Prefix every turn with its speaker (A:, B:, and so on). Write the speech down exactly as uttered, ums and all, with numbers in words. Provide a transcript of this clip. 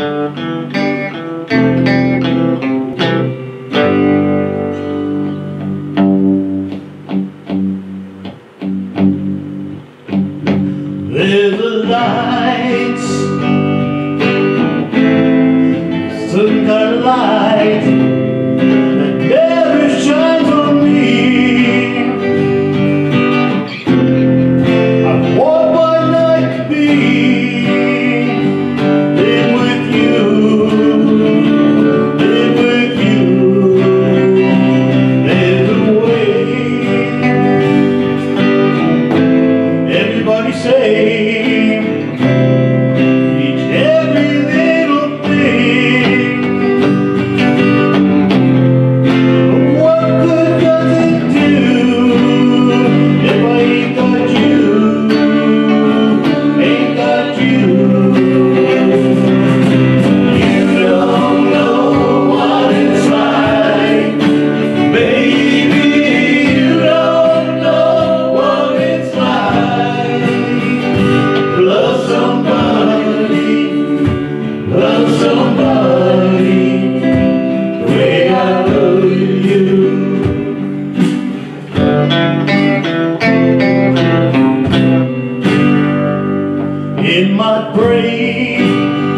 A: There's a light, some kind of light that never shines on me. I want my life to be live with you, live with you. There's a way. Everybody say in my brain.